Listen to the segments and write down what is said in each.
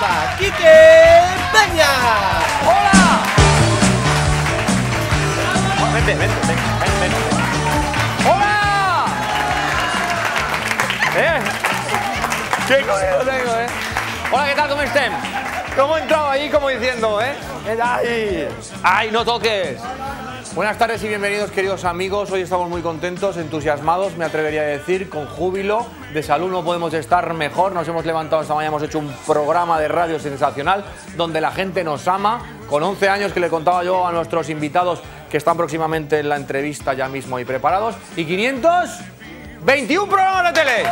Selva, Quique Peña. ¡Hola! Vente. ¡Hola! ¡Qué coño tengo, Hola, ¿qué tal? ¿Cómo estén? ¿Cómo he entrado ahí como diciendo, ¡Ay, no toques! Buenas tardes y bienvenidos, queridos amigos. Hoy estamos muy contentos, entusiasmados, me atrevería a decir, con júbilo. De salud no podemos estar mejor. Nos hemos levantado esta mañana, hemos hecho un programa de radio sensacional donde la gente nos ama. Con 11 años que le contaba yo a nuestros invitados que están próximamente en la entrevista ya mismo y preparados. Y 521 programas de tele.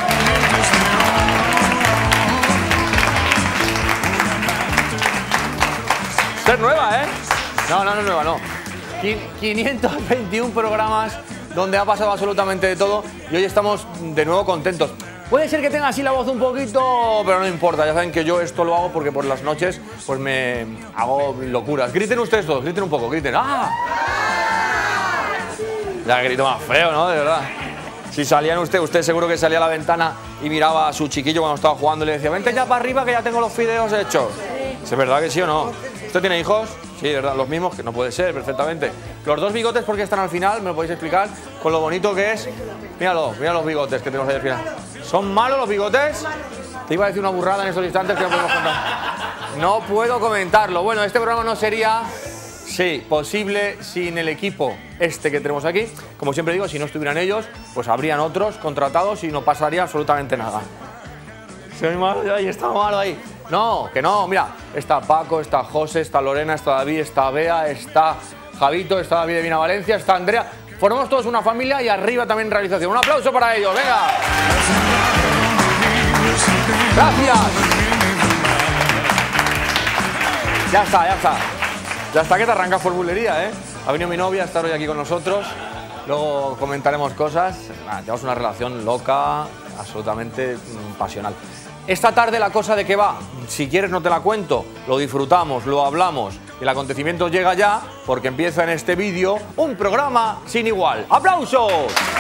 Esta es nueva, No es nueva, no. 521 programas donde ha pasado absolutamente de todo y hoy estamos de nuevo contentos. Puede ser que tenga así la voz un poquito, pero no importa. Ya saben que yo esto lo hago porque por las noches pues me hago locuras. Griten ustedes todos, griten un poco, griten. ¡Ah! Ya grito más feo, ¿no? De verdad. Si salían usted seguro que salía a la ventana y miraba a su chiquillo cuando estaba jugando y le decía, vente ya para arriba que ya tengo los fideos hechos. ¿Es verdad que sí o no? ¿Usted tiene hijos? Sí, de verdad, los mismos, que no puede ser, perfectamente. Los dos bigotes, ¿por qué están al final? ¿Me lo podéis explicar? Con lo bonito que es. Míralo, mira los bigotes que tenemos ahí al final. ¿Son malos los bigotes? Te iba a decir una burrada en estos instantes que no podemos contar. No puedo comentarlo. Bueno, este programa no sería, sí, posible sin el equipo que tenemos aquí. Como siempre digo, si no estuvieran ellos, pues habrían otros contratados y no pasaría absolutamente nada. Soy malo ahí, está malo ahí. No, que no, mira, está Paco, está José, está Lorena, está David, está Bea, está Javito, está David de Vina Valencia, está Andrea. Formamos todos una familia y arriba también realización. Un aplauso para ellos, venga. Gracias. Ya está. Ya está que te arrancas por bulería, Ha venido mi novia a estar hoy aquí con nosotros. Luego comentaremos cosas. Tenemos una relación loca, absolutamente pasional. Esta tarde la cosa de qué va, si quieres no te la cuento, lo disfrutamos, lo hablamos. El acontecimiento llega ya porque empieza en este vídeo un programa sin igual. ¡Aplausos!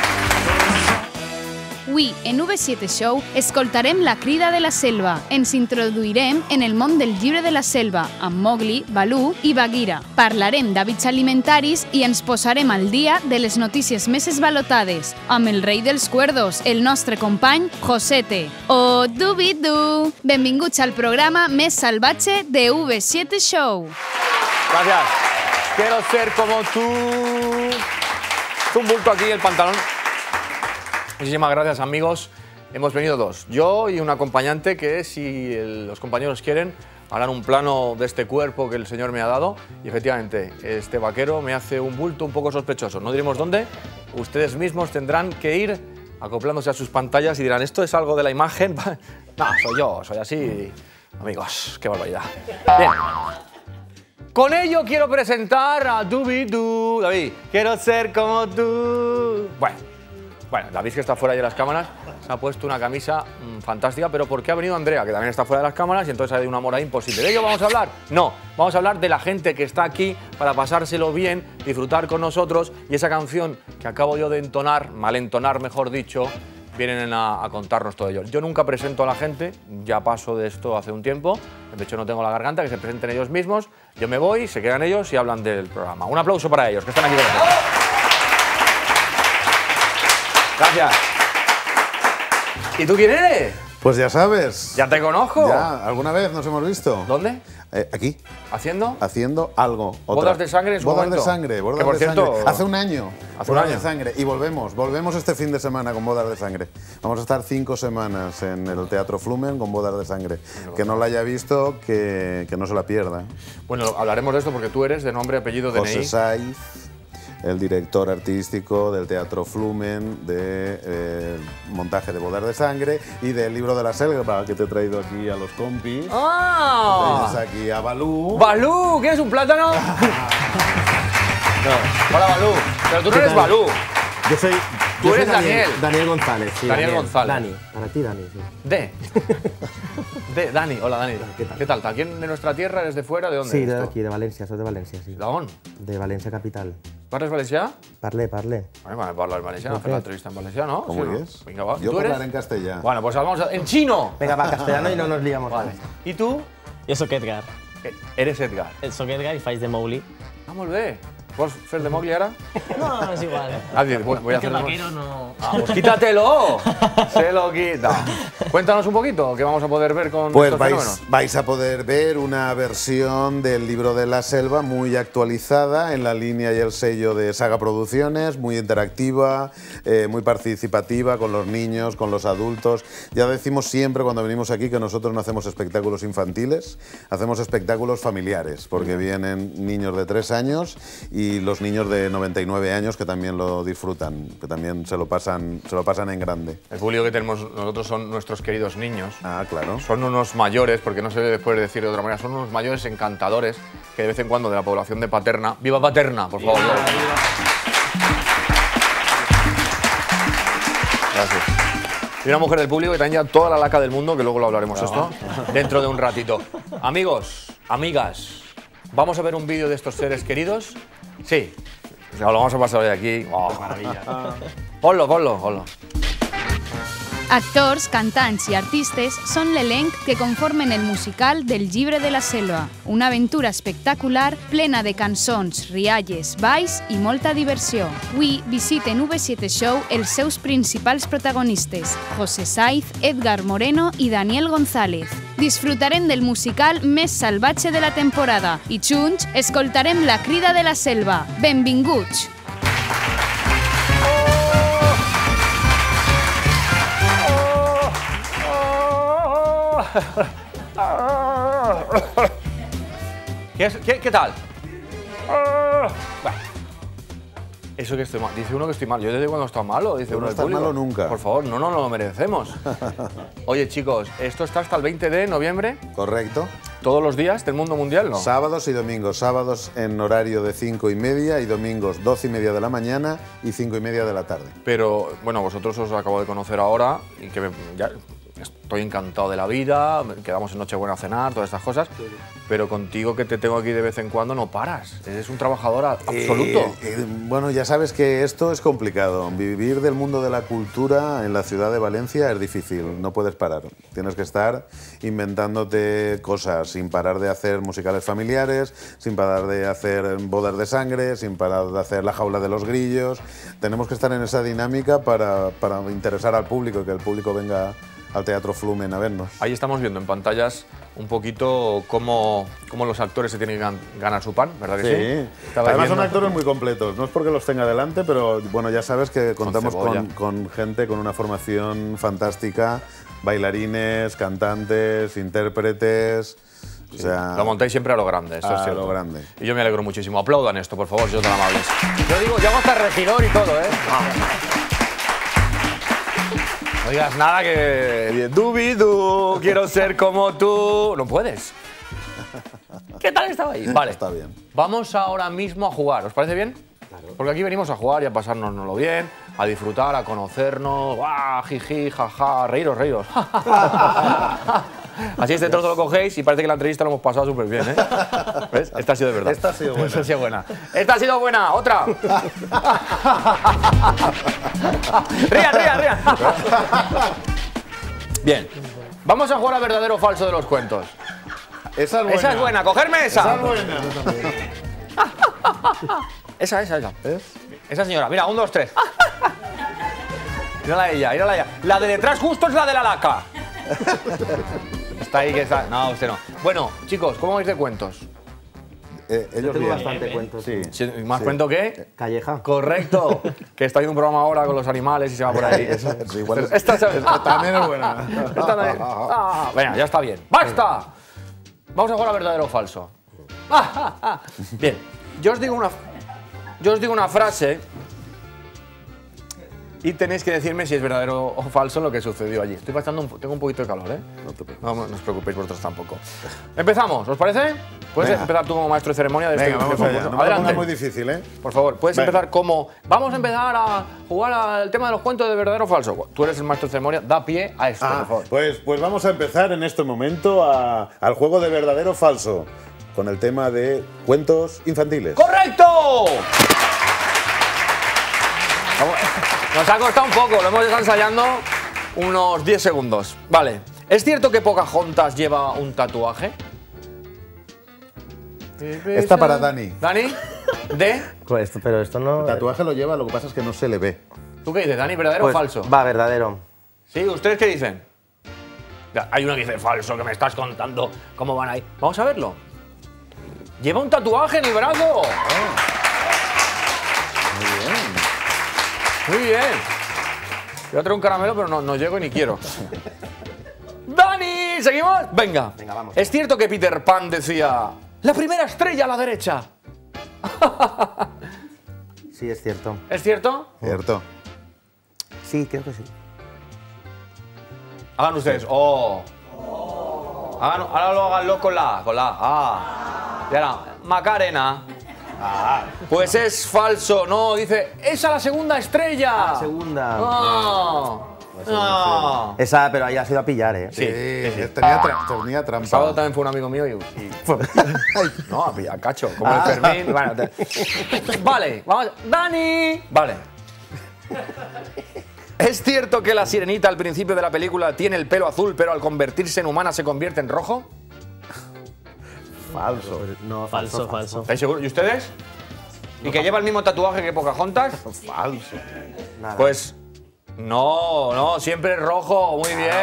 Avui, en V7 Show, escoltarem La crida de la selva. Ens introduirem en el món del llibre de la selva, amb Mowgli, Balú i Bagheera. Parlarem d'hàbits alimentaris i ens posarem al dia de les notícies més esvalotades, amb el rei dels cuerdos, el nostre company Josete. Oh, dubidu! Benvinguts al programa més salvatge de V7 Show. Gracias. Quiero ser como tú. Es un bulto aquí el pantalón. Muchísimas gracias, amigos. Hemos venido dos, yo y un acompañante que, si los compañeros quieren, harán un plano de este cuerpo que el Señor me ha dado. Y efectivamente, este vaquero me hace un bulto un poco sospechoso. No diremos dónde. Ustedes mismos tendrán que ir acoplándose a sus pantallas y dirán, ¿esto es algo de la imagen? No, soy yo, soy así. Amigos, qué barbaridad. Bien. Con ello quiero presentar a Dubidu. David, quiero ser como tú. Bueno, David, que está fuera de las cámaras, se ha puesto una camisa fantástica, pero ¿por qué ha venido Andrea, que también está fuera de las cámaras, y entonces hay un amor ahí imposible? ¿De ello vamos a hablar? No, vamos a hablar de la gente que está aquí para pasárselo bien, disfrutar con nosotros, y esa canción que acabo yo de entonar, mal entonar mejor dicho, vienen a contarnos todo ello. Yo nunca presento a la gente, ya paso de esto hace un tiempo, de hecho no tengo la garganta, que se presenten ellos mismos, yo me voy, se quedan ellos y hablan del programa. Un aplauso para ellos, que están aquí con nosotros. Gracias. ¿Y tú quién eres? Pues ya sabes. ¿Ya te conozco? Ya, ¿alguna vez nos hemos visto? ¿Dónde? Aquí. ¿Haciendo? Haciendo algo. Bodas de sangre en su Bodas momento. de sangre, bodas que por de cierto, sangre. Hace un año. Hace un bodas año. de sangre. Y volvemos este fin de semana con Bodas de Sangre. Vamos a estar 5 semanas en el Teatro Flumen con Bodas de Sangre. Que no la haya visto, que no se la pierda. Bueno, hablaremos de esto porque tú eres de nombre, apellido, DNI. José Saiz, el director artístico del Teatro Flumen, de montaje de Bodas de Sangre y del libro de la selva, que te he traído aquí a los compis. ¡Ah! Tienes aquí a Balú. ¡Balú! ¿Quieres un plátano? No. Hola, Balú. Pero tú no eres Balú. Yo soy... Tú eres Daniel. Daniel González, sí. Daniel González. Dani, para ti Dani, sí. Dani. Hola, Dani. ¿Qué tal? ¿Qué tal? ¿También de nuestra tierra? ¿Eres de fuera? ¿De dónde Sí, eres de tú? aquí, de València, soy de València, sí. ¿D'on? De València capital. ¿Parles valencià? Parle. Bueno, parlar en valencià, fer l'entrevista en valencià, ¿no? ¿Cómo Sí, ¿no? es? Venga, va. Yo ¿Tú eres? hablaré en castellano. Bueno, pues vamos a... ¡En chino! Venga, va, castellano y no nos liamos. Vale. ¿Y tú? Jo sóc Edgar. Eres Edgar. Sóc Edgar i faig de Mowgli. Ah, molt bé. Vols fer de Mowgli ara? No, és igual. Ah, voy a hacer Que el de vaquero no... Ah, pues quítatelo. Se lo quita. Cuéntanos un poquito qué vamos a poder ver con Pues estos fenómenos. vais a poder ver una versión del libro de la selva muy actualizada en la línea y el sello de Saga Producciones, muy interactiva, muy participativa con los niños, con los adultos. Ya decimos siempre cuando venimos aquí que nosotros no hacemos espectáculos infantiles, hacemos espectáculos familiares, porque vienen niños de 3 años y los niños de 99 años que también lo disfrutan, que también se lo pasan en grande. El público que tenemos nosotros son nuestros queridos niños. Ah, claro. Son unos mayores, porque no se puede decir de otra manera, son unos mayores encantadores que de vez en cuando de la población de Paterna. ¡Viva Paterna, por favor! ¡Viva! Gracias. Y una mujer del público que también ya toda la laca del mundo, que luego lo hablaremos esto, dentro de un ratito. Amigos, amigas, vamos a ver un vídeo de estos seres queridos. Sí, o sea, lo vamos a pasar de aquí. Oh, maravilla. Ponlo. Actors, cantants i artistes són l'elenc que conformen el musical del Llibre de la Selva, una aventura espectacular plena de cançons, rialles, balls i molta diversió. Avui visiten V7 Show els seus principals protagonistes, José Saiz, Edgar Moreno i Daniel González. Disfrutarem del musical més salvatge de la temporada i junts escoltarem la crida de la selva. Benvinguts! ¿Qué tal? Bueno. Eso que estoy mal. Dice uno que estoy mal. Yo desde cuando está malo, dice uno del estás público. malo nunca. Por favor, no lo merecemos. Oye, chicos, esto está hasta el 20 de noviembre. Correcto. ¿Todos los días del mundo mundial, no? Sábados y domingos. Sábados en horario de 5:30 y domingos 12:30 de la mañana y 5:30 de la tarde. Pero, bueno, vosotros os acabo de conocer ahora y que ya estoy encantado de la vida, quedamos en Nochebuena a cenar, todas estas cosas, pero contigo que te tengo aquí de vez en cuando no paras, eres un trabajador absoluto. Bueno, ya sabes que esto es complicado. Vivir del mundo de la cultura en la ciudad de Valencia es difícil, no puedes parar. Tienes que estar inventándote cosas, sin parar de hacer musicales familiares, sin parar de hacer bodas de sangre, sin parar de hacer la jaula de los grillos. Tenemos que estar en esa dinámica para interesar al público, que el público venga al Teatro Flumen a vernos. Ahí estamos viendo en pantallas un poquito cómo los actores se tienen que ganar su pan, ¿verdad que sí? Además son actores muy completos, no es porque los tenga delante, pero bueno, ya sabes que contamos con gente con una formación fantástica, bailarines, cantantes, intérpretes. Sí, o sea, lo montáis siempre a lo grande, eso es cierto. A lo grande. Y yo me alegro muchísimo. Aplaudan esto, por favor, si os tan amables. Yo digo, yo hago hasta regidor y todo, ¿eh? No digas nada que... Dubidú, quiero ser como tú... No puedes. ¿Qué tal estaba ahí? Vale. Está bien. Vamos ahora mismo a jugar, ¿os parece bien? Claro. Porque aquí venimos a jugar y a pasárnoslo bien, a disfrutar, a conocernos, ¡guau! Jiji, jaja, reíros. Así este trozo lo cogéis y parece que la entrevista lo hemos pasado súper bien, ¿eh? ¿Ves? Esta ha sido de verdad. Esta ha sido buena. Esta ha sido buena. Esta ha sido buena. Otra. Rían. Bien. Vamos a jugar a verdadero o falso de los cuentos. Esa es buena. Esa es buena. Cogerme esa. Esa es buena. Esa. ¿Ves? Esa señora. Mira, 1, 2, 3. Mírala a ella. La de detrás justo es la de la laca. Está ahí que está. No, usted no. Bueno, chicos, ¿cómo vais de cuentos? Ellos tengo bien. bastante cuentos. Sí. ¿Más cuento que? Calleja. Correcto. Que está haciendo un programa ahora con los animales y se va por ahí. Sí, igual Esta también es buena. Esta también. Venga, ya está bien. ¡Basta! Vamos a jugar a verdadero o falso. Bien, yo os digo una frase y tenéis que decirme si es verdadero o falso lo que sucedió allí. Estoy pasando tengo un poquito de calor, ¿eh? No os preocupéis vosotros tampoco. Empezamos, ¿os parece? Puedes empezar tú como maestro de ceremonia de Venga, vamos allá. No me lo pongas muy difícil, ¿eh? Por favor, puedes empezar como... Vamos a empezar a jugar al tema de los cuentos de verdadero o falso. Tú eres el maestro de ceremonia, da pie a esto, por favor. Pues vamos a empezar en este momento al juego de verdadero o falso, con el tema de cuentos infantiles. ¡Correcto! Nos ha costado un poco, lo hemos estado ensayando unos 10 segundos. Vale. ¿Es cierto que Pocahontas lleva un tatuaje? Esta para Dani. ¿Dani? ¿De? Pero esto no... El tatuaje lo lleva, lo que pasa es que no se le ve. ¿Tú qué dices, Dani? ¿Verdadero Pues, o falso? Va, verdadero. ¿Sí? ¿Ustedes qué dicen? Ya, hay uno que dice falso, que me estás contando cómo van ahí. Vamos a verlo. Lleva un tatuaje en el brazo. Muy bien. Voy a traer un caramelo, pero no llego ni quiero. ¡Dani! ¿Seguimos? Venga. Venga, vamos. Es cierto que Peter Pan decía... ¡La primera estrella a la derecha! Sí, es cierto. ¿Es cierto? ¿Cierto? Sí, creo que sí. Hagan ustedes. ¡Oh! Ahora lo háganlo con la A. ¡Ah! Y ahora, Macarena. Pues es falso. No, dice, ¡esa la segunda estrella! La segunda. ¡No! ¡No! Esa, pero ahí has ido a pillar, ¿eh? Sí. Tenía El trampa. sábado también fue un amigo mío y no, a pillar cacho, como el Fermín. Bueno, vale, vamos. ¡Dani! Vale. ¿Es cierto que la sirenita al principio de la película tiene el pelo azul, pero al convertirse en humana se convierte en rojo? Falso. No, Falso, falso. ¿Estáis seguros? ¿Y ustedes? ¿Y que lleva el mismo tatuaje que Pocahontas? Falso. Nada. Pues no, siempre es rojo. Muy bien.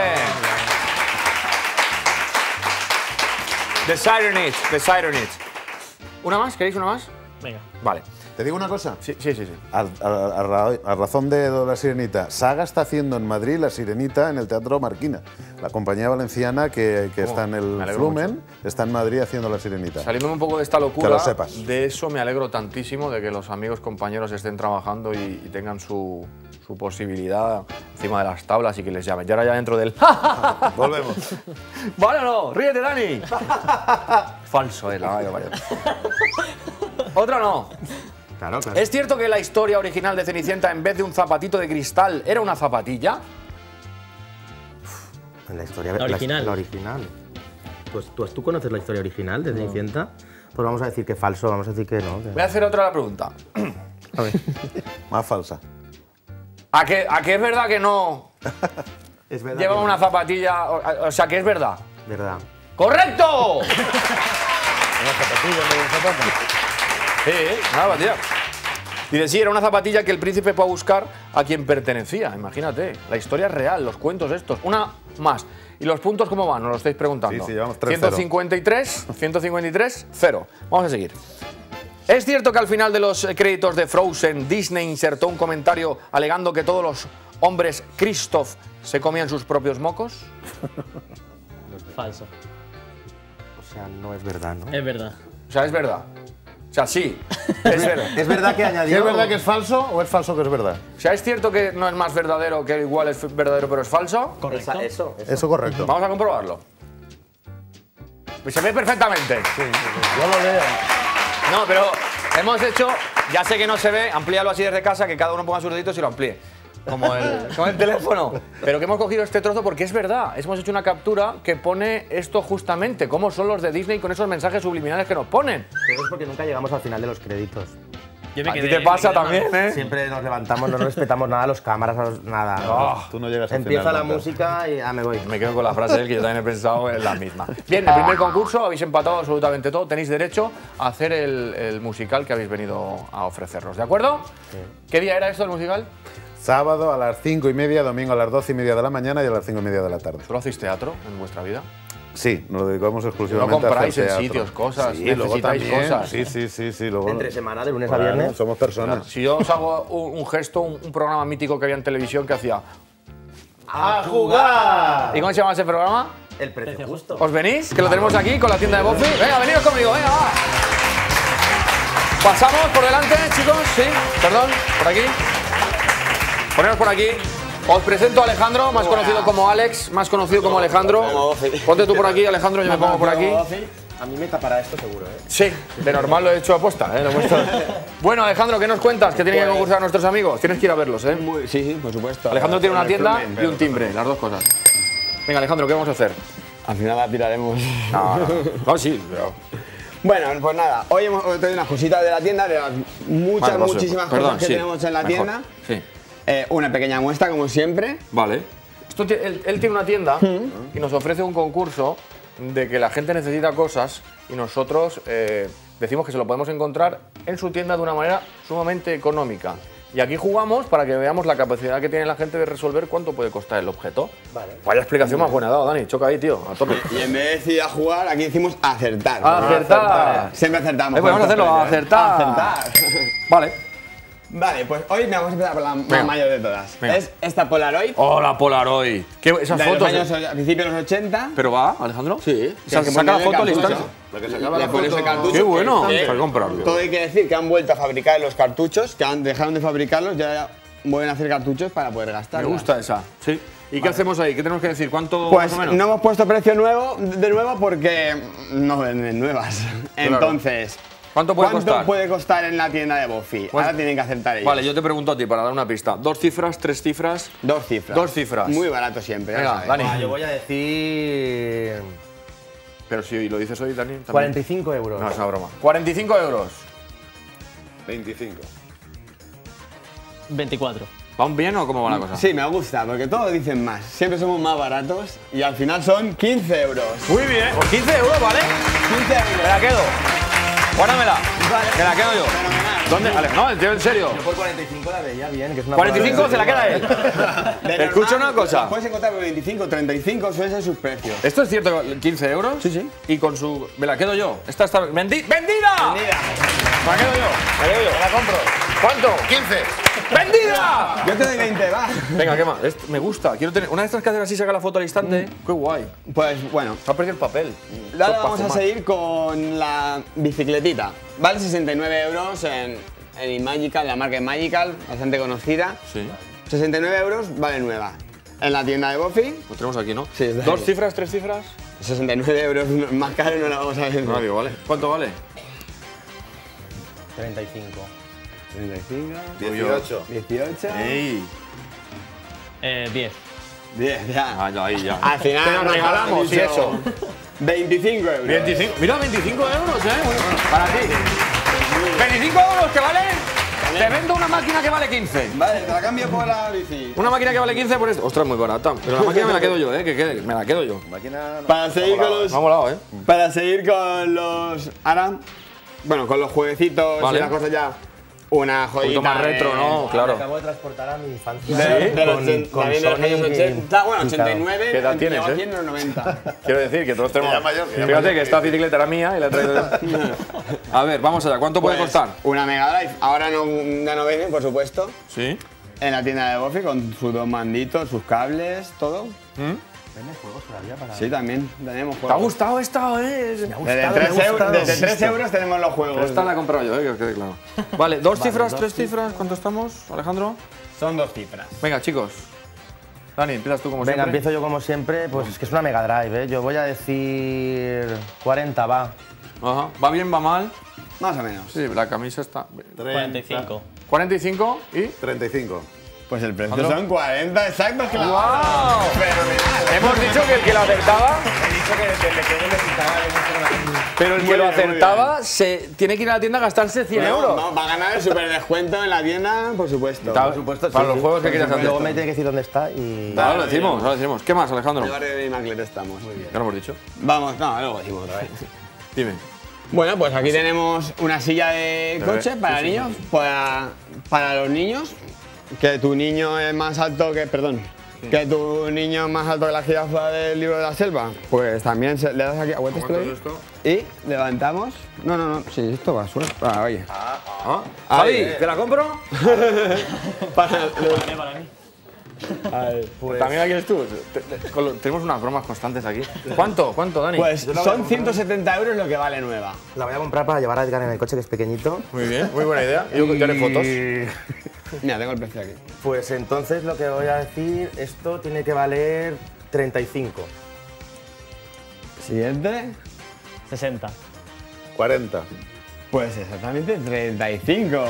The Siren Itch. ¿Una más? ¿Queréis una más? Venga. Vale. ¿Te digo una cosa? Sí. A razón de La Sirenita, Saga está haciendo en Madrid La Sirenita en el Teatro Marquina. La compañía valenciana que está en Me el alegro Flumen está en Madrid haciendo La Sirenita. Saliéndome un poco de esta locura, Que lo sepas. de eso me alegro tantísimo, de que los amigos, compañeros estén trabajando y tengan su posibilidad encima de las tablas y que les llamen. Y ahora ya dentro del... Volvemos. ¿Vale o no? ¡Ríete, Dani! Falso, la vaya. Otra no. Claro, claro. ¿Es cierto que la historia original de Cenicienta, en vez de un zapatito de cristal, era una zapatilla? La historia... La original. La original. Pues tú conoces la historia original de Cenicienta. Pues vamos a decir que falso, vamos a decir que no. Voy a hacer otra pregunta. A ver. Más falsa. ¿A qué es verdad que no Es verdad. lleva que una no. zapatilla? O sea, que es verdad. Verdad. ¡Correcto! Sí, una zapatilla. Dice, sí, era una zapatilla que el príncipe fue a buscar a quien pertenecía. Imagínate, la historia es real, los cuentos estos. Una más. ¿Y los puntos cómo van? Nos lo estáis preguntando. Sí, llevamos 3-0. 153, 0. Vamos a seguir. ¿Es cierto que al final de los créditos de Frozen, Disney insertó un comentario alegando que todos los hombres Kristoff se comían sus propios mocos? Falso. O sea, no es verdad, ¿no? Es verdad. O sea, es verdad. O sea, sí, es verdad. Es verdad que añadió... ¿Es verdad que es falso o es falso que es verdad? O sea, ¿es cierto que no es más verdadero, que igual es verdadero pero es falso? Correcto. Eso. Eso correcto. Vamos a comprobarlo. Pues se ve perfectamente. Yo lo leo. No, pero hemos hecho, ya sé que no se ve, amplíalo así desde casa, que cada uno ponga sus deditos y lo amplíe. Como el teléfono. Pero que hemos cogido este trozo porque es verdad. Hemos hecho una captura que pone esto justamente, cómo son los de Disney con esos mensajes subliminales que nos ponen. Pero es porque nunca llegamos al final de los créditos. Yo me A ti quedé- te me pasa quedé mal. también, ¿eh? Siempre nos levantamos, no respetamos nada a los cámaras, nada. Tú no llegas al Empieza final la nunca. música y ya me voy. Me quedo con la frase de él, que yo también he pensado en la misma. Bien, el primer concurso, habéis empatado absolutamente todo. Tenéis derecho a hacer el musical que habéis venido a ofrecernos, ¿de acuerdo? ¿Qué día era esto, el musical? Sábado a las 5:30, domingo a las 12:30 de la mañana y a las 5:30 de la tarde. ¿Solo hacéis teatro en vuestra vida? Sí, nos lo dedicamos No exclusivamente a compráis hacer en teatro. sitios cosas, Sí, luego necesitáis también. cosas. Sí. Luego, Entre semana, de lunes a Claro, viernes. somos personas. Si yo os hago un gesto, un programa mítico que había en televisión que hacía... ¡A jugar! ¿Y cómo se llama ese programa? El precio justo. ¿Os venís? Que lo tenemos aquí con la tienda de Bofi. Venga, venidos conmigo, venga, va. Pasamos por delante, chicos. Sí, perdón, por aquí. Poneros por aquí. Os presento a Alejandro, más conocido como Alex, más conocido como Alejandro. Ponte tú por aquí, Alejandro, yo me pongo por aquí. A mí me tapará esto seguro, ¿eh? Sí, de normal lo he hecho aposta, ¿eh? Lo he puesto. Bueno, Alejandro, ¿qué nos cuentas? Que tienen que concursar nuestros amigos. Tienes que ir a verlos, ¿eh? Sí, por supuesto. Alejandro tiene una tienda y un timbre, las dos cosas. Venga, Alejandro, ¿qué vamos a hacer? Al final la tiraremos. No, sí, pero... Bueno, pues nada, hoy hemos traído unas cositas de la tienda, de las Vale, paso. muchísimas Perdón, cosas que sí, tenemos en la mejor. tienda. Sí. Una pequeña muestra, como siempre. Vale. Él tiene una tienda y nos ofrece un concurso de que la gente necesita cosas y nosotros decimos que se lo podemos encontrar en su tienda de una manera sumamente económica. Y aquí jugamos para que veamos la capacidad que tiene la gente de resolver cuánto puede costar el objeto. Vale. Vaya explicación más buena ha dado, Dani. Choca ahí, tío, a tope. Y en vez de decir a jugar, aquí decimos acertar. Acertar. Siempre acertamos. Pues vamos a hacerlo, acertar. Acertar. Vale. Vale, pues hoy vamos a empezar por la más mayor de todas. Venga. Es esta Polaroid. ¡Oh, la Polaroid! ¿Qué, esas de fotos? los años, a principios de los 80. ¿Pero va, Alejandro? Sí. Saca la foto al instante. La que sacaba Le la pones foto. el cartucho. ¡Qué bueno! que- Para comprarlo. Todo hay que decir que han vuelto a fabricar los cartuchos, que dejaron de fabricarlos, ya vuelven a hacer cartuchos para poder Me gastarlos. gusta esa. Sí. ¿Y qué hacemos ahí? ¿Qué tenemos que decir? ¿Cuánto Pues más o menos? no hemos puesto precio nuevo, de nuevo, porque no venden nuevas. Entonces, ¿Cuánto puede costar? puede costar en la tienda de Buffy? Pues- Ahora tienen que acertar ellos. Vale, yo te pregunto a ti para dar una pista. ¿2 cifras, 3 cifras? 2 cifras. 2 cifras. Muy barato siempre. ya Venga, sabes. Dani. Yo voy a decir Pero si lo dices hoy, Dani. también. 45 euros. No, es una broma. 45 euros. 25. 24. ¿Va bien o cómo va la cosa? Sí, me gusta, porque todos dicen más. Siempre somos más baratos y al final son 15 euros. Muy bien. Pues 15 euros, ¿vale? 15 euros. Me la quedo. Guárdamela. Vale. Me la quedo yo. Fenomenal. ¿Dónde? Ale, no, tío, en serio. Yo por 45 la veía bien, que es una 45 se la queda él. De Escucha normal, una cosa. Puedes encontrar por 25, 35, suelen ser sus precios. ¿Esto es cierto? ¿15 euros? Sí, sí. Y con su. Me la quedo yo. Esta está. ¡Vendida! Vendida. Me la quedo yo. Me la quedo yo. Me la compro. ¿Cuánto? 15. ¡Vendida! Yo te doy 20, va. Venga, ¿qué más? Me gusta. Quiero tener. Una de estas que hacen así, saca la foto al instante. Qué guay. Pues bueno, Se ha perdido el papel. ahora Para vamos a fumar. seguir con la bicicletita. Vale 69 euros en Imagical, la marca Imagical, bastante conocida. Sí. 69 euros, vale nueva. En la tienda de Buffy, Lo tenemos aquí, ¿no? Sí, está 2 ahí. cifras, 3 cifras. 69 euros más caro no la vamos a ver. No, digo, vale. ¿Cuánto vale? 35. 35, 18. 18, ¡Ey! 10. 10, ya. Ah, ya, ahí, ya. Al final Te la nos regalamos, han y dicho eso. 25 euros. 25. Mira, 25 euros, ¿eh? Para ti. 25 euros, ¿que vale? Te vendo una máquina que vale 15. Vale, te la cambio por la bici. Una máquina que vale 15 por esto. Ostras, muy barata. Pero la máquina me la quedo yo, ¿eh? Que quede, me la quedo yo. Máquina. Para seguir con los... Me ha molado, ¿eh? Para seguir con los... Ahora, bueno, con los jueguecitos Vale. y las cosas ya. Una Un joyita poquito más retro, ¿no? Me Claro. acabo de transportar a mi infancia De los con también de los años Sonic y- 80. Bueno, y claro. 89. ¿Qué edad tienes, llegó eh? aquí en los 90. Quiero decir que todos tenemos. ya mayor, que ya Fíjate mayor. que esta bicicleta era mía y la he traído. A ver, vamos allá. ¿Cuánto puede Pues, costar? Una Mega Drive. Ahora no, ya no venden, por supuesto. Sí. En la tienda de Buffy con sus dos manditos, sus cables, todo. ¿Venden juegos todavía para...? Sí, también tenemos ¿Te ha juegos. gustado esta, eh? Desde gustado, 3 me ha euros, gustado. desde 3 euros tenemos los juegos. Esta la he comprado yo, que os quede claro. Vale, ¿2 cifras, 3 cifras? ¿Cuánto estamos, Alejandro? Son 2 cifras. Venga, chicos. Dani, empiezas tú como Venga, siempre. empiezo yo como siempre, pues es que es una Mega Drive, ¿eh? Yo voy a decir 40, va. Ajá. ¿Va bien, va mal? Más o menos. Sí, la camisa está. 45. 45 y. 35. Pues el precio ¿Cuánto? son 40 exactos que la ¡Wow! Fenomenal. Hemos dicho que el que lo acertaba. He dicho que desde pequeño me quitaba Pero el que Muy lo bien, muy acertaba se tiene que ir a la tienda a gastarse 100 euros. No, va a ganar el super descuento en la tienda, por supuesto. Por supuesto, para sí, los sí. juegos que quieras hacer. Luego me tiene que decir dónde está y... Ahora lo decimos, ahora lo decimos. ¿Qué más, Alejandro? En el barrio de Maclet estamos. Ya lo hemos dicho. Vamos, no, luego decimos otra vez. Dime. Bueno, pues aquí tenemos una silla de coche para sí, niños, para los niños. Que tu niño es más alto que, perdón, que tu niño es más alto que la jirafa del libro de la selva. Pues también le das aquí, aguantas tú ahí, y levantamos. No, sí, esto va, suena. Ah, oye. ¿Ah? Javi, ¿te la compro? Para, Para mí. Pues, También aquí eres tú. Tenemos unas bromas constantes aquí. ¿Cuánto, Dani? pues son 170 euros lo que vale nueva. la voy a comprar para llevar a Edgar en el coche, que es pequeñito. Muy bien, muy buena idea. Yo haré fotos. Mira, tengo el precio aquí. Pues entonces lo que voy a decir, esto tiene que valer 35. Siguiente. 60. 40. Pues exactamente 35.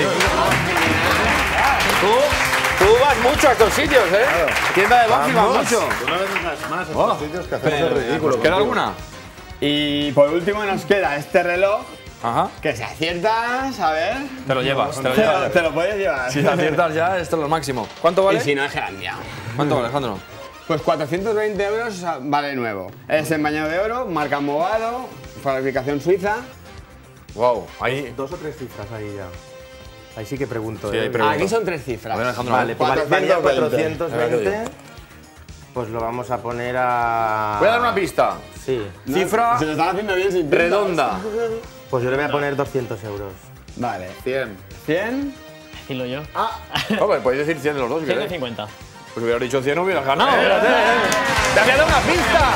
Tú vas mucho a estos sitios, ¿eh? Tienda de Buffy vas mucho. Una vez más a estos sitios que hacemos el ridículo. ¿Queda alguna? Y por último nos queda este reloj Ajá. que si aciertas, a ver, Te lo llevas, te lo llevas. te lo puedes llevar. Si aciertas ya, esto es lo máximo. ¿Cuánto vale? Y si no es gerandia. ¿Cuánto vale, Alejandro? Pues 420 euros vale nuevo. Es en bañado de oro, marca Movado, fabricación suiza. Wow, ahí. 2 o 3 cifras ahí ya. Ahí sí que pregunto. Sí, ahí pregunto. Aquí son 3 cifras. A ver, Alejandro. Vale, pues valía 420. 420. Pues lo vamos a poner a... Voy a dar una pista. Sí. Cifra Se lo están haciendo bien sin pistas. redonda. Pues yo le voy a poner 200 euros. Vale. 100. 100. Decirlo yo. Hombre, podéis decir 100 de los dos si queréis. 150. Pues hubiera dicho 100, no hubieras ganado. Fíjate, ¡te había dado una pista!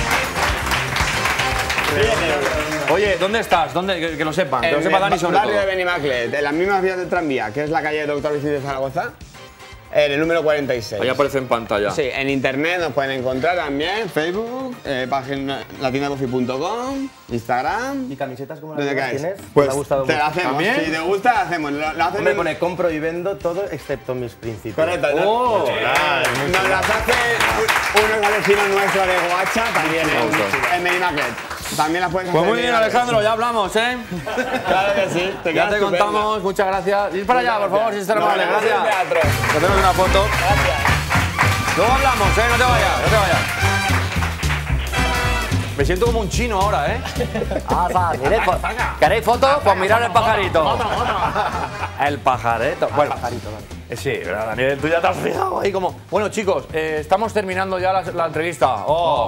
Oye, ¿dónde estás? ¿Dónde? Que lo sepan. Que lo sepa Dani sobre barrio todo. de Benimaclet, en las mismas vías del tranvía, que es la calle Doctor Vicente de Zaragoza, en el número 46. Ahí aparece en pantalla. Sí, en internet nos pueden encontrar también, Facebook, página latiendacoffee.com, Instagram. ¿Y camisetas como ¿Dónde las que caes? tienes? Pues me ha gustado te mucho. la hacemos. ¿También? Si te gusta, la hacemos. Lo hacen Me pone compro y vendo todo excepto mis principios. Correcto. ¡Oh! Nos las hace unos vecinos nuestros de Goacha también en Benimaclet. También las puedes hacer. Pues muy bien, Alejandro, ya hablamos, ¿eh? Claro que sí. Ya quedas te estupendo. contamos, muchas gracias. Ir para allá, por favor, si es tan Nos amable, vemos en gracias. el teatro. Te hacemos una foto. Luego hablamos, ¿eh? No te vayas, no te vayas. Me siento como un chino ahora, ¿eh? ¿Queréis foto? Pues mirad el pajarito. El pajarito. Bueno, sí, ¿verdad, Daniel? Tú ya te has fijado ahí como... Bueno, chicos, estamos terminando ya la entrevista.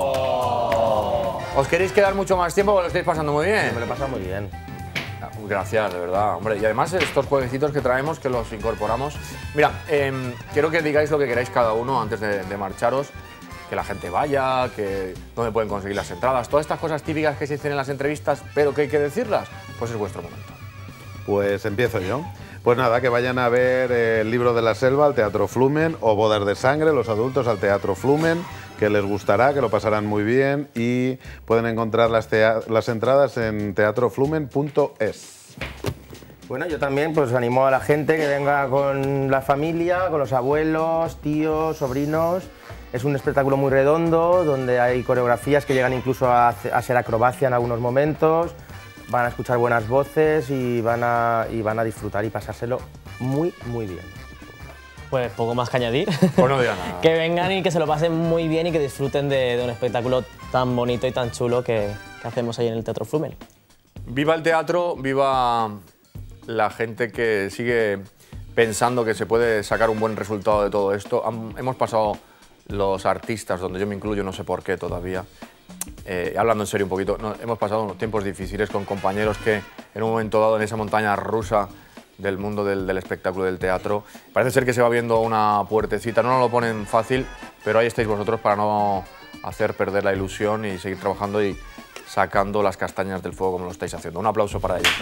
¿Os queréis quedar mucho más tiempo? Porque lo estáis pasando muy bien. Me lo he pasado muy bien. Gracias, de verdad, hombre. Y además estos jueguecitos que traemos, que los incorporamos. Mira, quiero que digáis lo que queráis cada uno antes de marcharos. Que la gente vaya, que dónde pueden conseguir las entradas. Todas estas cosas típicas que se dicen en las entrevistas, pero que hay que decirlas, pues es vuestro momento. Pues empiezo yo. Pues nada, que vayan a ver El libro de la selva al Teatro Flumen o Bodas de sangre, los adultos al Teatro Flumen, que les gustará, que lo pasarán muy bien y pueden encontrar las entradas en teatroflumen.es. Bueno, yo también pues animo a la gente que venga con la familia, con los abuelos, tíos, sobrinos. Es un espectáculo muy redondo, donde hay coreografías que llegan incluso a ser acrobacia en algunos momentos. Van a escuchar buenas voces y van a disfrutar y pasárselo muy, muy bien. Pues poco más que añadir. Pues no digan nada. Que vengan y que se lo pasen muy bien y que disfruten de un espectáculo tan bonito y tan chulo que hacemos ahí en el Teatro Flumen. Viva el teatro, viva la gente que sigue pensando que se puede sacar un buen resultado de todo esto. Hemos pasado los artistas, donde yo me incluyo, no sé por qué todavía, hablando en serio un poquito, hemos pasado unos tiempos difíciles con compañeros que en un momento dado en esa montaña rusa del mundo del espectáculo del teatro, parece ser que se va viendo una puertecita, no nos lo ponen fácil, pero ahí estáis vosotros para no hacer perder la ilusión y seguir trabajando y sacando las castañas del fuego como lo estáis haciendo. Un aplauso para ellos.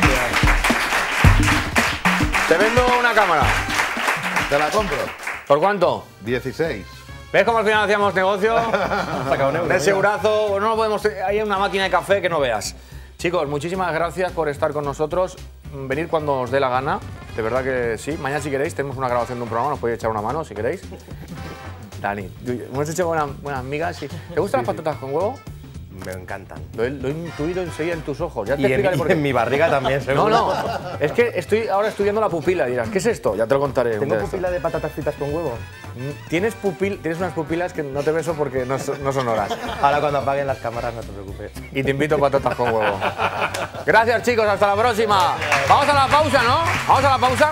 Te vendo una cámara. ¿Te la compro? ¿Por cuánto? 16. ¿Ves cómo al final hacíamos negocio? De segurazo, no lo podemos... Hay una máquina de café que no veas. Chicos, muchísimas gracias por estar con nosotros. Venir cuando os dé la gana, de verdad que sí. Mañana si queréis tenemos una grabación de un programa, nos podéis echar una mano si queréis. Dani, hemos hecho buenas migas. Sí. ¿Te gustan las patatas con huevo? Me encantan. Lo he intuido enseguida en tus ojos. Ya te Y explicaré por qué. en mi barriga también, seguro. No, es que estoy ahora estudiando la pupila. Dirás, ¿qué es esto? Ya te lo contaré. un ¿Tengo día de pupila de patatas fritas con huevo? esto. Tienes unas pupilas que no te beso porque no son horas. Ahora cuando apaguen las cámaras no te preocupes. Y te invito a patatas con huevo. Gracias, chicos. Hasta la próxima. Vamos a la pausa, ¿no? Vamos a la pausa.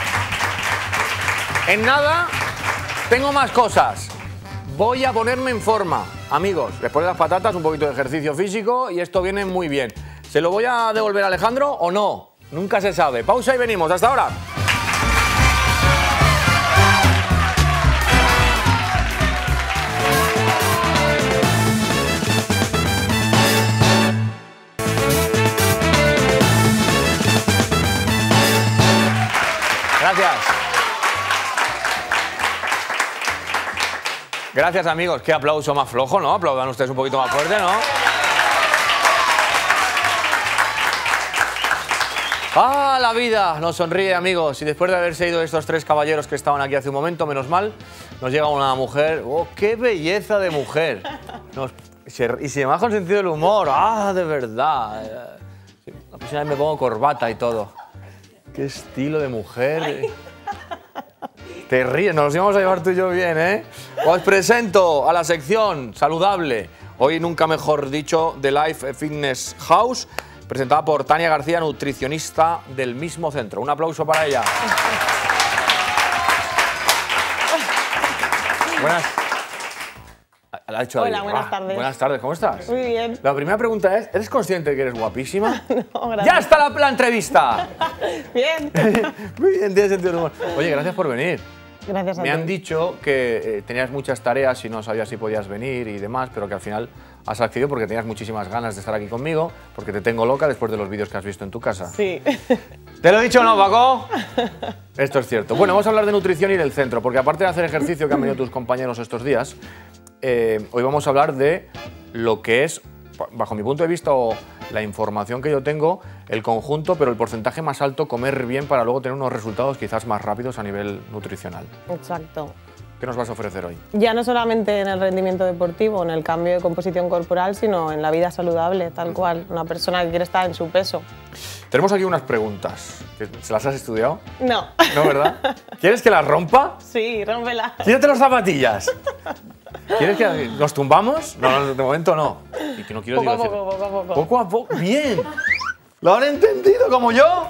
En nada, tengo más cosas. Voy a ponerme en forma. Amigos, después de las patatas, un poquito de ejercicio físico y esto viene muy bien. ¿Se lo voy a devolver a Alejandro o no? Nunca se sabe. Pausa y venimos. Hasta ahora. Gracias. Gracias, amigos. Qué aplauso más flojo, ¿no? Aplaudan ustedes un poquito más fuerte, ¿no? ¡Ah, la vida! Nos sonríe, amigos. Y después de haberse ido estos tres caballeros que estaban aquí hace un momento, menos mal, nos llega una mujer. ¡Oh, qué belleza de mujer! Y se me baja el sentido del humor. ¡Ah, de verdad! La próxima vez me pongo corbata y todo. ¡Qué estilo de mujer! Te ríes, nos los íbamos a llevar tú y yo bien, ¿eh? Os presento a la sección saludable, hoy nunca mejor dicho, de Life Fitness House, presentada por Tania García, nutricionista del mismo centro. Un aplauso para ella. Buenas. Hola, buenas tardes. Buenas tardes, ¿cómo estás? Muy bien. La primera pregunta es, ¿eres consciente de que eres guapísima? No, gracias. ¡Ya está la entrevista! Bien. Muy bien, tienes sentido del humor. Oye, gracias por venir. Gracias a ti. Me han dicho que tenías muchas tareas y no sabías si podías venir y demás, pero que al final has accedido porque tenías muchísimas ganas de estar aquí conmigo, porque te tengo loca después de los vídeos que has visto en tu casa. Sí. ¿Te lo he dicho o no, Paco? Esto es cierto. Bueno, vamos a hablar de nutrición y del centro, porque aparte de hacer ejercicio que han venido tus compañeros estos días, hoy vamos a hablar de lo que es, bajo mi punto de vista o la información que yo tengo, el conjunto, pero el porcentaje más alto, comer bien para luego tener unos resultados quizás más rápidos a nivel nutricional. Exacto. ¿Qué nos vas a ofrecer hoy? Ya no solamente en el rendimiento deportivo, en el cambio de composición corporal, sino en la vida saludable, tal cual. Una persona que quiere estar en su peso. Tenemos aquí unas preguntas. ¿Se las has estudiado? No. ¿No, verdad? ¿Quieres que las rompa? Sí, rómpela. Quítate las zapatillas. ¿Quieres que nos tumbamos? No, de momento no. Y que no quiero Poco a decir- poco, poco a poco. Poco a poco. Bien. ¿Lo han entendido como yo?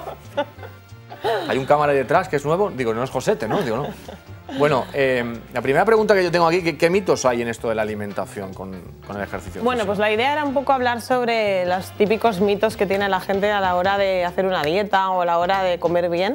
Hay un cámara detrás que es nuevo. Digo, no es Josete, ¿no? Digo, no. Bueno, la primera pregunta que yo tengo aquí, ¿qué mitos hay en esto de la alimentación con el ejercicio? Bueno, físico? pues la idea era un poco hablar sobre los típicos mitos que tiene la gente a la hora de hacer una dieta o a la hora de comer bien.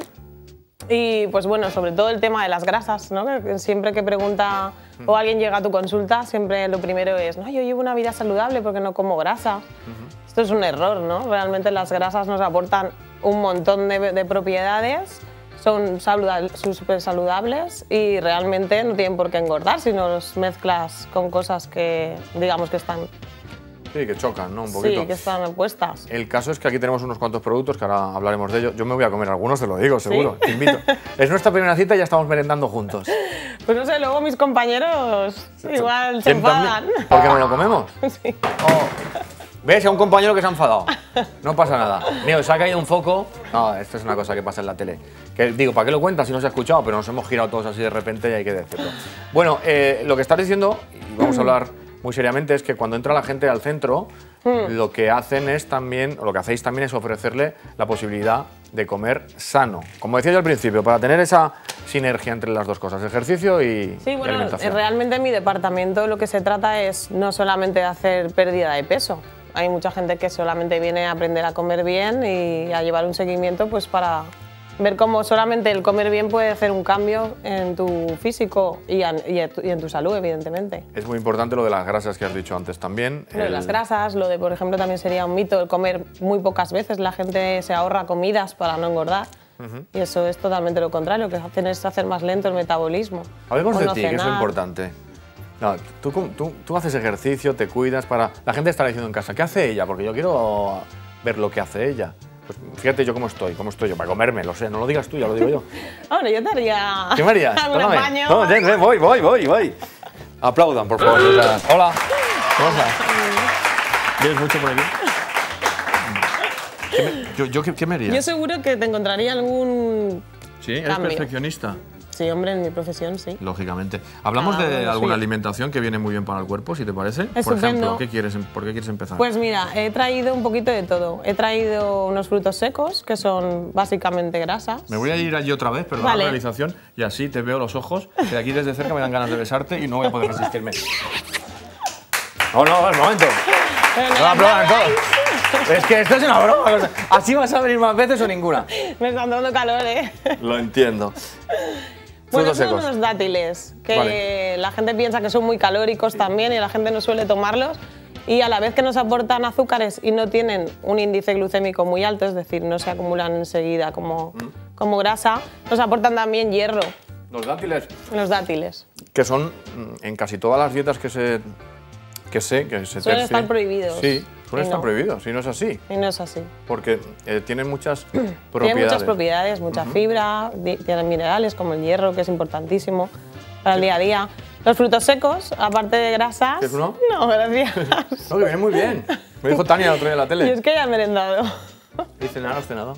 Y pues bueno, sobre todo el tema de las grasas, ¿no? Que siempre que pregunta o alguien llega a tu consulta, siempre lo primero es, no, yo llevo una vida saludable porque no como grasa. Esto es un error, ¿no? Realmente las grasas nos aportan un montón de propiedades, son súper saludables y realmente no tienen por qué engordar si no los mezclas con cosas que digamos que están, Sí, que chocan, ¿no? Un poquito. sí, que están opuestas. El caso es que aquí tenemos unos cuantos productos que ahora hablaremos de ellos. Yo me voy a comer algunos, te lo digo, seguro. Te invito. Es nuestra primera cita y ya estamos merendando juntos. Pues no sé, luego mis compañeros igual se ¿Quién también? enfadan. ¿Por qué no lo comemos? Sí. Oh. ¿Ves? A un compañero que se ha enfadado. No pasa nada. Mío, se ha caído un foco. No, esto es una cosa que pasa en la tele. Que digo, ¿para qué lo cuentas si no se ha escuchado? Pero nos hemos girado todos así de repente y hay que decirlo. Bueno, lo que estás diciendo, y vamos a hablar muy seriamente, es que cuando entra la gente al centro, lo que hacen es también, o lo que hacéis también es ofrecerle la posibilidad de comer sano. Como decía yo al principio, para tener esa sinergia entre las dos cosas, ejercicio y Sí, bueno, alimentación. realmente en mi departamento lo que se trata es no solamente de hacer pérdida de peso. Hay mucha gente que solamente viene a aprender a comer bien y a llevar un seguimiento pues para ver cómo solamente el comer bien puede hacer un cambio en tu físico y en tu salud, evidentemente. Es muy importante lo de las grasas que has dicho antes también. Lo de las grasas, lo de, por ejemplo, también sería un mito el comer muy pocas veces. La gente se ahorra comidas para no engordar. Y eso es totalmente lo contrario, lo que hacen es hacer más lento el metabolismo. Hablemos O de no ti, que eso es cenar. importante. No, tú haces ejercicio, te cuidas para... La gente estará diciendo en casa, ¿qué hace ella? Porque yo quiero ver lo que hace ella. Pues fíjate yo cómo estoy yo, para comerme, lo sé, no lo digas tú, ya lo digo yo. Hombre, yo te haría ¿Qué me harías? algún Tómame. apaño. No, ven, voy. Aplaudan, por favor. O sea, hola. ¿Cómo estás? ¿Vienes mucho por aquí? ¿Qué me harías? Yo seguro que te encontraría algún... Sí, eres cambio. perfeccionista. Sí, hombre, en mi profesión sí. Lógicamente. Hablamos Ah, de bueno, alguna sí. alimentación que viene muy bien para el cuerpo, si te parece. Por Estupendo. ejemplo, ¿por qué quieres empezar? Pues mira, he traído un poquito de todo. He traído unos frutos secos, que son básicamente grasas. Me voy a ir allí otra vez, perdón Vale. la realización, y así te veo los ojos, que de aquí desde cerca me dan ganas de besarte y no voy a poder resistirme. No, un momento. No aplaudan todos. Es que esto es una broma. ¿Así vas a venir más veces o ninguna? Me están dando calor, ¿eh? Lo entiendo. Bueno, Frutos son secos. unos dátiles, que Vale. la gente piensa que son muy calóricos también y la gente no suele tomarlos. Y a la vez que nos aportan azúcares y no tienen un índice glucémico muy alto, es decir, no se acumulan enseguida como grasa, nos aportan también hierro, Los dátiles, los dátiles. que son en casi todas las dietas que se Suelen tercian. estar prohibidos. Sí, suelen Y estar no. prohibidos, y no es así. Y no es así. Porque tienen muchas Tienen propiedades. muchas propiedades, mucha fibra, tienen minerales como el hierro, que es importantísimo para el día a día. Los frutos secos, aparte de grasas... ¿Quieres uno? No, gracias. No, que viene muy bien. Me dijo Tania el otro día en la Y tele. es que ya he merendado. ¿Y cenar? ¿Has cenado?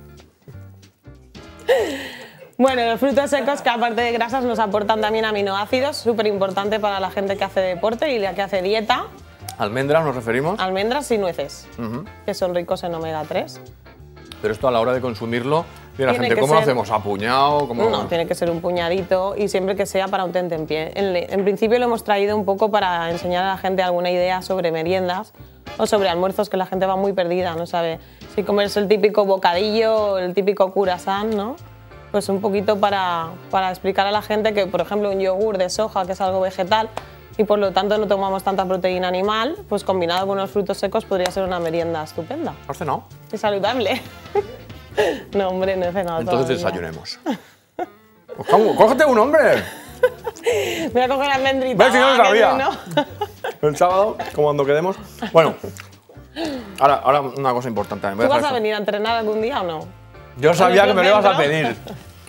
Bueno, los frutos secos, que aparte de grasas nos aportan también aminoácidos, súper importante para la gente que hace deporte y la que hace dieta. ¿Almendras nos referimos? Almendras y nueces, que son ricos en omega 3. Pero esto a la hora de consumirlo, y la Tiene gente, que ¿cómo lo ser- hacemos? ¿A puñado? ¿Cómo? No, tiene que ser un puñadito y siempre que sea para un tentempié. En principio lo hemos traído un poco para enseñar a la gente alguna idea sobre meriendas o sobre almuerzos, que la gente va muy perdida, no sabe si comerse el típico bocadillo o el típico curasán, ¿no? Pues un poquito para explicar a la gente que, por ejemplo, un yogur de soja, que es algo vegetal, y por lo tanto no tomamos tanta proteína animal, pues combinado con unos frutos secos podría ser una merienda estupenda ¿Has cenado? y saludable. No, hombre, no he cenado Entonces todavía. desayunemos. Pues, ¡cógete un hombre! Voy a coger la almendrita. ¿Ves si no lo va, que sabía? no. El sábado, como cuando quedemos. Bueno, ahora una cosa importante. ¿Tú vas a venir a entrenar algún día o no? Yo sabía que me lo ibas a nuestro pedir.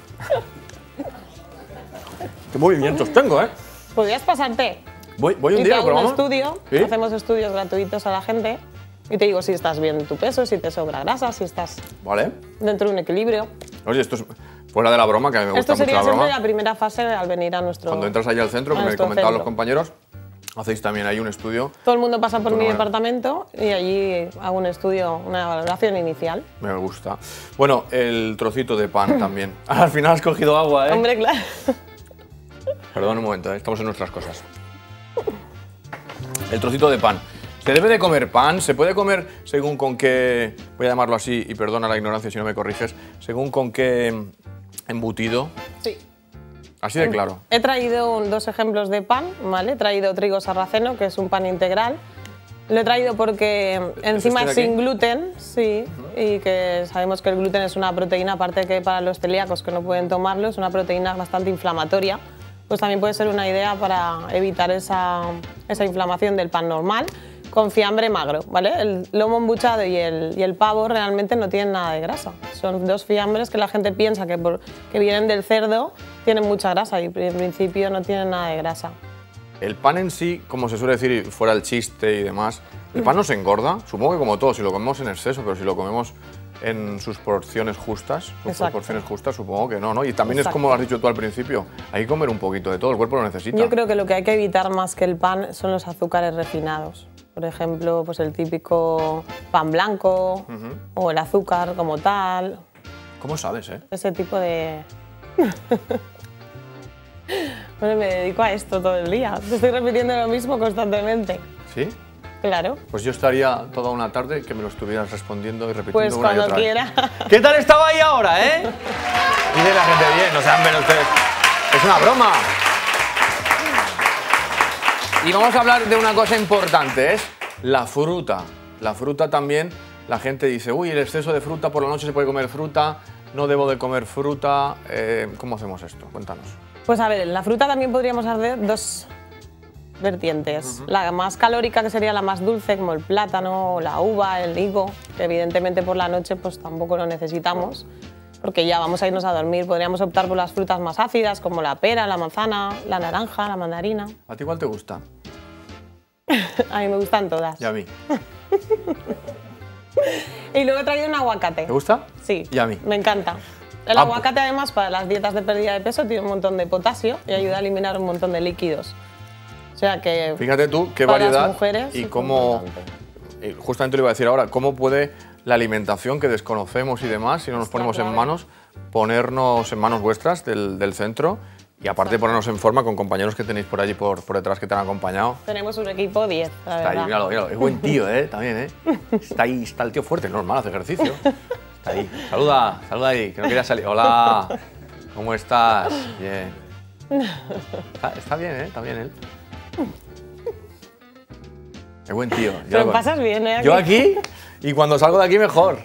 Qué movimientos tengo, ¿eh? Podrías pasarte. Voy un Y te día, hago un probamos. estudio, ¿Sí? hacemos estudios gratuitos a la gente y te digo si estás bien en tu peso, si te sobra grasa, si estás Vale. dentro de un equilibrio. Oye, esto es fuera de la broma, que a mí me gusta Esto mucho sería la siempre broma. la primera fase al venir a nuestro... Cuando entras allá al centro, que a me nuestro comentaban los centro. compañeros, hacéis también ahí un estudio. Todo el mundo pasa por mi Bueno, departamento y allí hago un estudio, una valoración inicial. Me gusta. Bueno, el trocito de pan también. Al final has cogido agua, ¿eh? Hombre, claro. Perdón un momento, ¿eh? Estamos en nuestras cosas. El trocito de pan. ¿Se debe de comer pan? ¿Se puede comer según con qué, voy a llamarlo así, y perdona la ignorancia si no me corriges, según con qué embutido? Sí. Así de claro. He traído dos ejemplos de pan, ¿vale? He traído trigo sarraceno, que es un pan integral. Lo he traído porque encima este es de aquí? sin gluten, sí, y que sabemos que el gluten es una proteína, aparte que para los celíacos que no pueden tomarlo, es una proteína bastante inflamatoria. Pues también puede ser una idea para evitar esa inflamación del pan normal, con fiambre magro, ¿vale? El lomo embuchado y el pavo realmente no tienen nada de grasa. Son dos fiambres que la gente piensa que vienen del cerdo, tienen mucha grasa y en principio no tienen nada de grasa. El pan en sí, como se suele decir, y fuera el chiste y demás, ¿el pan no se engorda? Supongo que como todo, si lo comemos en exceso, pero si lo comemos en sus porciones justas, supongo que no, ¿no? Y también es como has dicho tú al principio, hay que comer un poquito de todo, el cuerpo lo necesita. Yo creo que lo que hay que evitar más que el pan son los azúcares refinados. Por ejemplo, pues el típico pan blanco o el azúcar como tal, ¿Cómo sabes, eh? ese tipo de... Bueno, me dedico a esto todo el día. Te estoy repitiendo lo mismo constantemente. ¿Sí? Claro. Pues yo estaría toda una tarde que me lo estuvieras respondiendo y repitiendo Pues una y cuando otra vez. quiera. ¿Qué tal estaba ahí ahora, eh? Dice la gente bien, no sean menos ustedes. Es una broma. Y vamos a hablar de una cosa importante, es la fruta. La fruta también, la gente dice, uy, el exceso de fruta, por la noche se puede comer fruta, no debo de comer fruta. ¿Cómo hacemos esto? Cuéntanos. Pues a ver, en la fruta también podríamos hacer dos vertientes. La más calórica, que sería la más dulce, como el plátano, la uva, el higo, que evidentemente por la noche pues tampoco lo necesitamos, porque ya vamos a irnos a dormir. Podríamos optar por las frutas más ácidas, como la pera, la manzana, la naranja, la mandarina. ¿A ti cuál te gusta? A mí me gustan todas. Y a mí. Y luego he traído un aguacate. ¿Te gusta? Sí. Y a mí. Me encanta. El Ah, aguacate, además, para las dietas de pérdida de peso, tiene un montón de potasio y ayuda a eliminar un montón de líquidos. O sea que... Fíjate tú qué para las variedad mujeres y es cómo, importante. justamente lo iba a decir ahora, cómo puede la alimentación que desconocemos y demás, si no nos Está ponemos en clave. manos, ponernos en manos vuestras del centro y aparte de ponernos en forma con compañeros que tenéis por allí por detrás que te han acompañado. Tenemos un equipo 10, la Está ahí, verdad. míralo, míralo, es buen tío, también, Está ahí, está el tío fuerte, normal, hace ejercicio. Está ahí, saluda ahí, que no quería salir. Hola, ¿cómo estás? Bien. Está bien, está bien él. Es buen tío. Pero pasas bien, ¿eh? Yo aquí y cuando salgo de aquí mejor.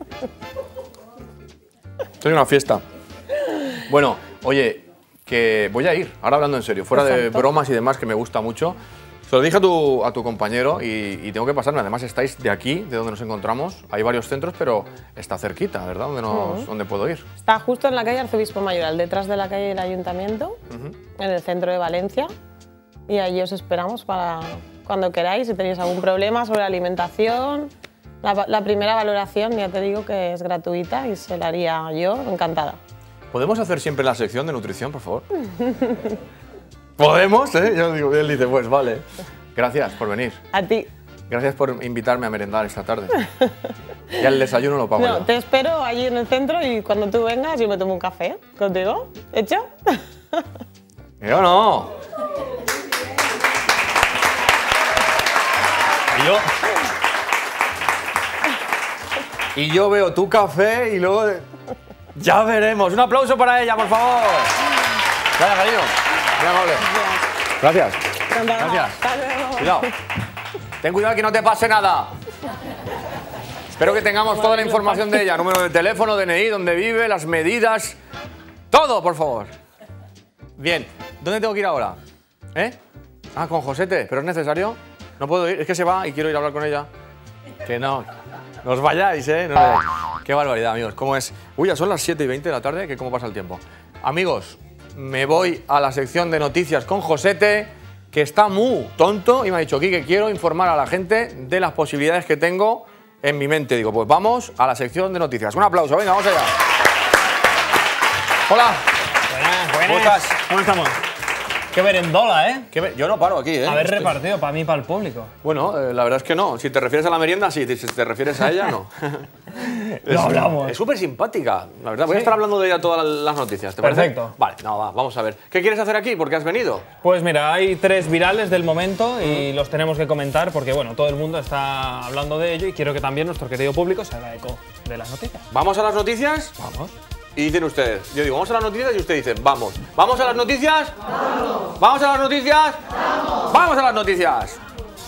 Estoy en una fiesta. Bueno, oye, que voy a ir, ahora hablando en serio, fuera de Perfecto. bromas y demás, que me gusta mucho. Se lo dije a tu compañero y tengo que pasarme. Además, estáis de aquí, de donde nos encontramos. Hay varios centros, pero está cerquita, ¿verdad? ¿Dónde puedo ir? Está justo en la calle Arzobispo Mayoral, detrás de la calle del Ayuntamiento, en el centro de Valencia. Y allí os esperamos para cuando queráis, si tenéis algún problema sobre alimentación. La primera valoración, ya te digo que es gratuita y se la haría yo encantada. ¿Podemos hacer siempre la sección de nutrición, por favor? ¿Podemos? Yo digo, él dice, pues vale. Gracias por venir. A ti. Gracias por invitarme a merendar esta tarde. Ya el desayuno lo pago No, yo. te espero allí en el centro y cuando tú vengas yo me tomo un café contigo. ¿Hecho? Yo no. Y yo veo tu café y luego... Ya veremos. Un aplauso para ella, por favor. Vaya, cariño. Muy amable. Gracias. Gracias. Hasta luego. Cuidado. Ten cuidado que no te pase nada. Espero que tengamos toda la información de ella. Número de teléfono, DNI, dónde vive, las medidas. Todo, por favor. Bien. ¿Dónde tengo que ir ahora? ¿Eh? Ah, con Josete. ¿Pero es necesario? No puedo ir. Es que se va y quiero ir a hablar con ella. Que no. No os vayáis, ¿eh? No os vayáis. Qué barbaridad, amigos. ¿Cómo es? Uy, ya son las 7:20 de la tarde. ¿Cómo pasa el tiempo? Amigos, me voy a la sección de noticias con Josete, que está muy tonto y me ha dicho aquí que quiero informar a la gente de las posibilidades que tengo en mi mente. Digo, pues vamos a la sección de noticias. Un aplauso, venga, vamos allá. Hola. Buenas. ¿Cómo estás? ¿Cómo estamos? Qué merendola, ¿eh? Yo no paro aquí, ¿eh? Haber repartido para mí y para el público. Bueno, la verdad es que no. Si te refieres a la merienda, sí. Si te refieres a ella, no. Lo hablamos. Es súper simpática, la verdad. Voy a estar hablando de ella todas las noticias, ¿te parece? Perfecto. Vale, no, vamos a ver. ¿Qué quieres hacer aquí? ¿Por qué has venido? Pues mira, hay 3 virales del momento y los tenemos que comentar porque, bueno, todo el mundo está hablando de ello y quiero que también nuestro querido público se haga eco de las noticias. ¿Vamos a las noticias? Vamos. Y dicen ustedes. Yo digo, ¿vamos a las noticias? Y ustedes dicen, vamos. ¿Vamos a las noticias? ¡Vamos! ¿Vamos a las noticias? ¡Vamos! ¡Vamos a las noticias!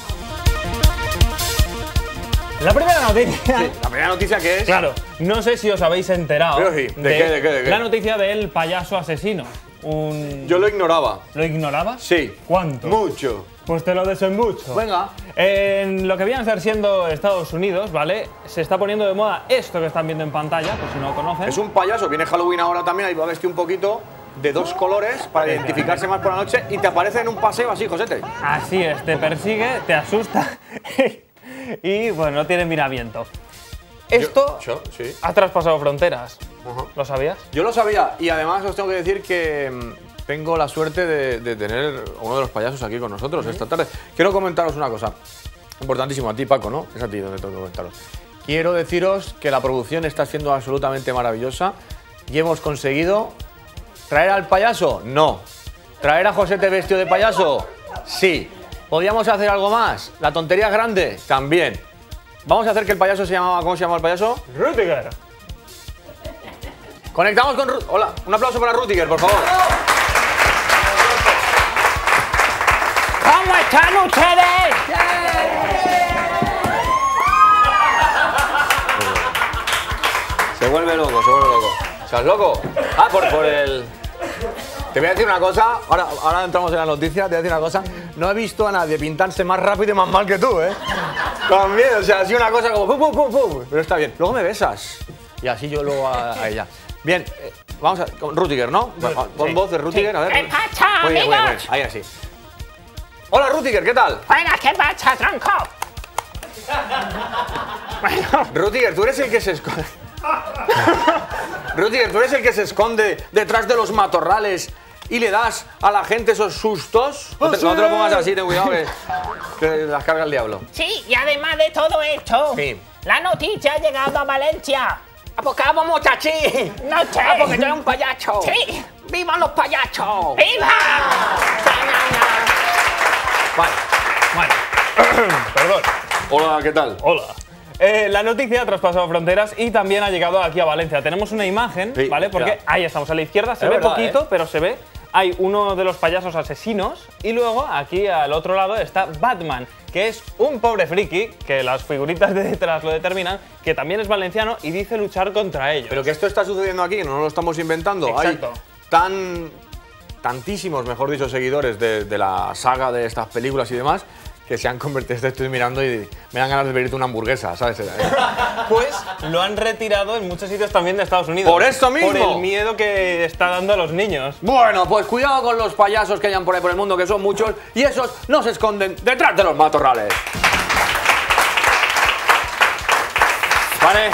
La primera noticia. Sí, la primera noticia que es... Claro, no sé si os habéis enterado. Pero sí, ¿de qué? La noticia del payaso asesino. Yo lo ignoraba. ¿Lo ignorabas? Sí. ¿Cuánto? Mucho. Pues te lo desembucho. Venga. En lo que viene a ser siendo Estados Unidos, ¿vale? Se está poniendo de moda esto que están viendo en pantalla, por si no lo conocen. Es un payaso, viene Halloween ahora también, ahí va vestido un poquito de 2 colores para identificarse más por la noche y te aparece en un paseo así, Josete. Así es, te persigue, te asusta y, bueno, no tiene miramiento. Esto sí. ha traspasado fronteras. ¿Lo sabías? Yo lo sabía y además os tengo que decir que tengo la suerte de tener a uno de los payasos aquí con nosotros esta tarde. Quiero comentaros una cosa, importantísimo a ti, Paco, ¿no? Es a ti donde tengo que comentaros. Quiero deciros que la producción está siendo absolutamente maravillosa y hemos conseguido traer al payaso, no. Traer a Josete vestido de payaso, sí. ¿Podríamos hacer algo más? ¿La tontería es grande? También. Vamos a hacer que el payaso se llamaba... ¿Cómo se llama el payaso? Rüdiger. Conectamos con... Hola, un aplauso para Rüdiger, por favor. ¿Cómo están ustedes? Se vuelve loco, se vuelve loco. ¿Estás loco? Ah, por el... Te voy a decir una cosa, ahora entramos en la noticia, te voy a decir una cosa. No he visto a nadie pintarse más rápido y más mal que tú, ¿eh? También, o sea, así una cosa como pum, pum, pum, pum. Pero está bien. Luego me besas. Y así yo luego a ella. Bien, vamos a... Con Rüdiger, ¿no? Con voz de Rüdiger, a ver. ¿Qué pasa, muy bien, muy bien, muy amigos? bien. Ahí así. Hola, Rüdiger, ¿qué tal? Venga, ¿qué pasa, tronco? Rüdiger, tú eres el que se esconde... Rüdiger, tú eres el que se esconde detrás de los matorrales y le das a la gente esos sustos. No te lo pongas así, ten cuidado que las carga el diablo. Sí, y además de todo esto, Sí. la noticia ha llegado a Valencia. ¿A por qué vamos así? No sé. Ah, porque tú eres un payacho. Sí. ¡Vivan los payasos! ¡Viva! Vale. Perdón. Hola, ¿qué tal? Hola. La noticia ha traspasado fronteras y también ha llegado aquí a Valencia. Tenemos una imagen, Sí, ¿vale? Porque ya. ahí estamos, a la izquierda se Es ve verdad, poquito, ¿eh? pero se ve. Hay uno de los payasos asesinos y luego aquí al otro lado está Batman, que es un pobre friki, que las figuritas de detrás lo determinan, que también es valenciano y dice luchar contra ellos. Pero que esto está sucediendo aquí, no lo estamos inventando. Exacto. Hay tantísimos, mejor dicho, seguidores de la saga de estas películas y demás, que se han convertido, estoy mirando y me dan ganas de pedirte una hamburguesa, ¿sabes? Pues lo han retirado en muchos sitios también de Estados Unidos. ¿Por esto mismo? Por el miedo que está dando a los niños. Bueno, pues cuidado con los payasos que hayan por ahí por el mundo, que son muchos, y esos no se esconden detrás de los matorrales. Vale.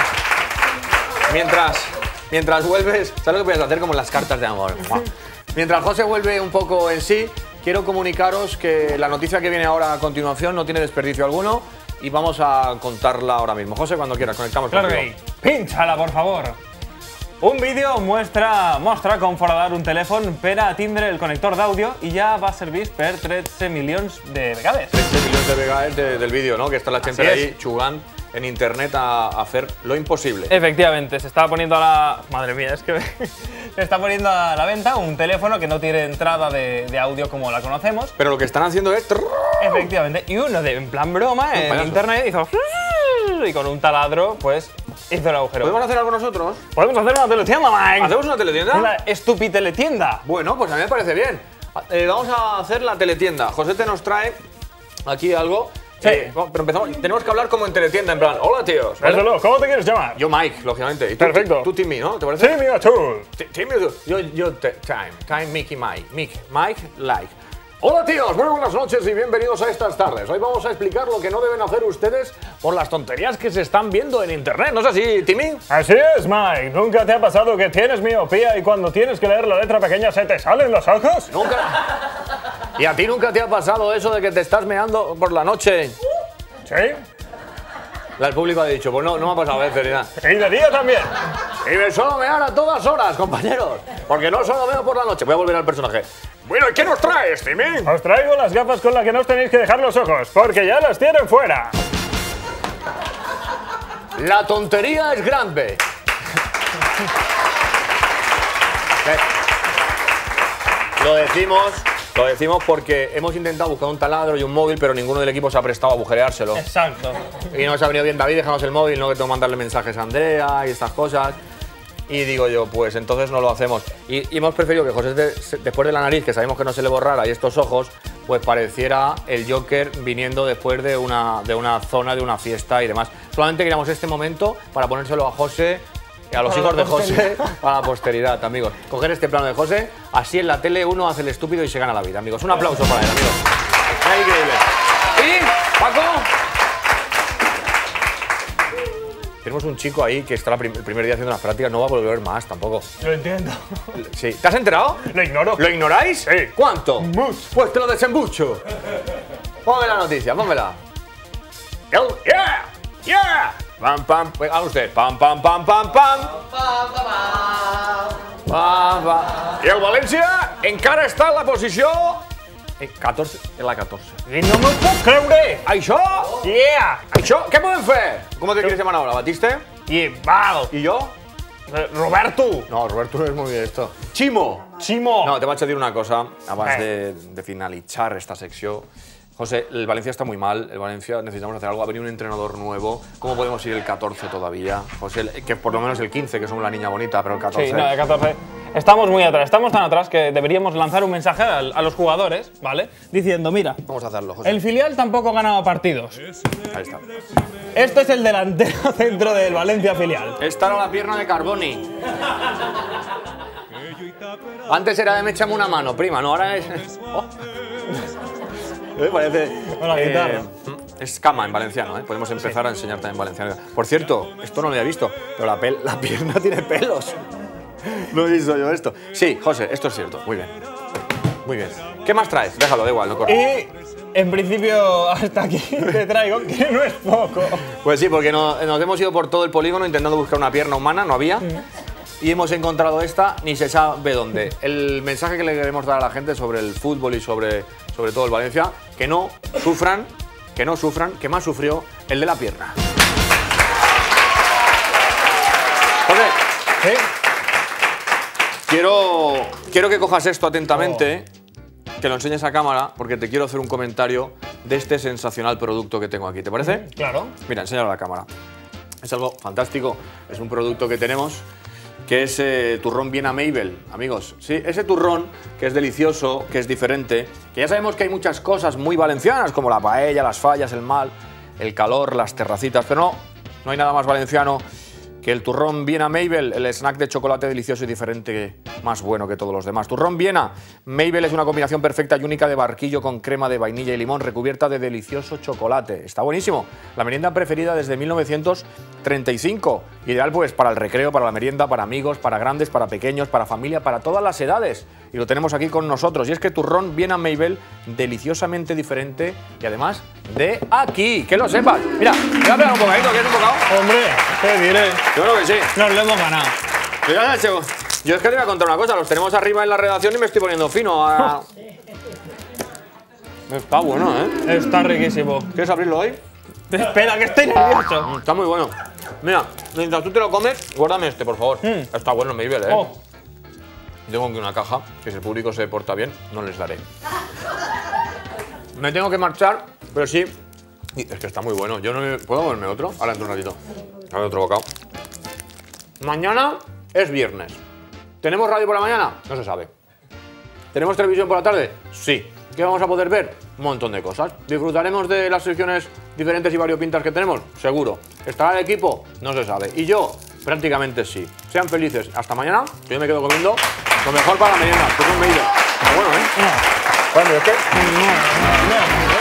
Mientras vuelves, ¿sabes lo que puedes hacer? Como en las cartas de amor. Mientras José vuelve un poco en sí, quiero comunicaros que la noticia que viene ahora a continuación no tiene desperdicio alguno y vamos a contarla ahora mismo. José, cuando quieras, conectamos Claro contigo. que sí. Pínxala, por favor. Un vídeo mostra com foradar un telèfon per a tindre el connector d'àudio i ja va servir per 13 milions de vegades. 13 millones de VHS del vídeo, ¿no? Que está la gente Así ahí chugando en internet a hacer lo imposible. Efectivamente, se está poniendo a la... Madre mía, es que se está poniendo a la venta un teléfono que no tiene entrada de audio como la conocemos. Pero lo que están haciendo es... Efectivamente, y uno en plan broma en payaso. internet hizo... Y con un taladro, pues, hizo el agujero. ¿Podemos hacer algo nosotros? Podemos hacer una teletienda, Mike. ¿Hacemos una teletienda? Una estupiteletienda. Bueno, pues a mí me parece bien. Vamos a hacer la teletienda. José te nos trae aquí algo. Sí. Pero empezamos. Tenemos que hablar como en teletienda, en plan, hola tíos. ¿vale? Desde luego, ¿cómo te quieres llamar? Yo Mike, lógicamente. Y tú, Perfecto. Tú Timmy, ¿no? ¿Te parece? Sí, mira, tú. Timmy, yo Time, Mickey, Mike, like. Hola tíos, muy buenas noches y bienvenidos a estas tardes. Hoy vamos a explicar lo que no deben hacer ustedes por las tonterías que se están viendo en internet. ¿No es así, Timmy? Así es, Mike. ¿Nunca te ha pasado que tienes miopía y cuando tienes que leer la letra pequeña se te salen los ojos? Nunca. ¿Y a ti nunca te ha pasado eso de que te estás meando por la noche? Sí. El público ha dicho, pues no me ha pasado a veces ni nada. Y de día también. Y me suelo mear a todas horas, compañeros. Porque no solo meo por la noche. Voy a volver al personaje. Bueno, ¿y qué nos traes, Timmy? Os traigo las gafas con las que no os tenéis que dejar los ojos, porque ya las tienen fuera. La tontería es grande. Lo decimos porque hemos intentado buscar un taladro y un móvil, pero ninguno del equipo se ha prestado a agujereárselo. Exacto. Y nos ha venido bien David, déjanos el móvil, no que tengo que mandarle mensajes a Andrea y estas cosas. Y digo yo, pues entonces no lo hacemos. Y hemos preferido que José, después de la nariz, que sabemos que no se le borrara, y estos ojos, pues pareciera el Joker viniendo después de una zona, de una fiesta y demás. Solamente queríamos este momento para ponérselo a José, a los hijos de José, para la posteridad, amigos. Coger este plano de José, así en la tele uno hace el estúpido y se gana la vida, amigos. Un aplauso para él, amigos. Es increíble. Y, Paco... Tenemos un chico ahí que está el primer día haciendo las prácticas, no va a volver más tampoco. Lo entiendo. Sí. ¿Te has enterado? Lo ignoro. ¿Lo ignoráis? Sí. ¿Cuánto? Mucho. Pues te lo desembucho. Ponme la noticia, pónmela. ¡Yeah! ¡Yeah! Pam, pam. Haga usted. Pam, pam, pam, pam, pam. Pam, pam. Y el Valencia encara està en la posició... 14, en la 14. I no m'ho puc creure! Això? Yeah! Això? Què podem fer? ¿Cómo te quieres llamar ahora, Batiste? Y Val. ¿Y yo? Roberto. No, Roberto no es muy bien esto. Chimo. Chimo. No, te vaig a dir una cosa abans de finalitzar esta secció. José, el Valencia está muy mal, el Valencia necesitamos hacer algo, ha venido un entrenador nuevo, ¿cómo podemos ir el 14 todavía? José, que por lo menos el 15, que somos la niña bonita, pero el 14... Sí, no, el 14. Estamos muy atrás, estamos tan atrás que deberíamos lanzar un mensaje a los jugadores, ¿vale? Diciendo, mira, Vamos a hacerlo, José. el filial tampoco ganaba partidos. Ahí está. Este es el delantero centro del Valencia filial. Esta era la pierna de Carboni. Antes era de me échame una mano, prima, no, ahora es... Oh. Parece... Con la guitarra. Es cama en valenciano, ¿eh? Podemos empezar a enseñar también valenciano. Por cierto, esto no lo había visto, pero la pierna tiene pelos. No he visto yo esto. Sí, José, esto es cierto. Muy bien. Muy bien. ¿Qué más traes? Déjalo, da igual, no corre. Y en principio hasta aquí te traigo, que no es poco. Pues sí, porque nos hemos ido por todo el polígono intentando buscar una pierna humana, no había. Y hemos encontrado esta, ni se sabe dónde. El mensaje que le queremos dar a la gente sobre el fútbol y sobre todo el Valencia, que no sufran, que más sufrió el de la pierna. José, ¿Sí? quiero que cojas esto atentamente, que lo enseñes a cámara, porque te quiero hacer un comentario de este sensacional producto que tengo aquí. ¿Te parece? Claro. Mira, enséñalo a la cámara. Es algo fantástico, es un producto que tenemos, que es turrón Viena Mabel, amigos. Sí, ese turrón que es delicioso, que es diferente, que ya sabemos que hay muchas cosas muy valencianas, como la paella, las fallas, el mal, el calor, las terracitas, pero no hay nada más valenciano que el turrón Viena Mabel, el snack de chocolate delicioso y diferente, más bueno que todos los demás. Turrón Viena Mabel es una combinación perfecta y única de barquillo con crema de vainilla y limón recubierta de delicioso chocolate. Está buenísimo. La merienda preferida desde 1935. Ideal pues para el recreo, para la merienda, para amigos, para grandes, para pequeños, para familia, para todas las edades. Y lo tenemos aquí con nosotros. Y es que turrón Viena Mabel, deliciosamente diferente y además de aquí. Que lo sepas. Mira, voy a pegar un bocadito, ¿quieres un bocado? Hombre, ¿qué diré? Yo creo que sí. Nos lo hemos ganado. Mira, Nacho, yo es que te voy a contar una cosa. Los tenemos arriba en la redacción y me estoy poniendo fino. Está bueno, ¿eh? Está riquísimo. ¿Quieres abrirlo hoy? Espera, que estoy nervioso. Está muy bueno. Mira, mientras tú te lo comes, guárdame este, por favor. Está bueno el Mabel, ¿eh? Oh. Tengo aquí una caja, que si el público se porta bien, no les daré. Me tengo que marchar, pero sí. Y es que está muy bueno. Yo no me... ¿Puedo comerme otro? Ahora entro un ratito. A ver, otro bocado. Mañana es viernes. ¿Tenemos radio por la mañana? No se sabe. ¿Tenemos televisión por la tarde? Sí. ¿Qué vamos a poder ver? Un montón de cosas. ¿Disfrutaremos de las secciones diferentes y variopintas que tenemos? Seguro. ¿Estará el equipo? No se sabe. ¿Y yo? Prácticamente sí. Sean felices. Hasta mañana, que yo me quedo comiendo lo mejor para la merienda, que es un Mabel. Está bueno, ¿eh? Bueno, es que...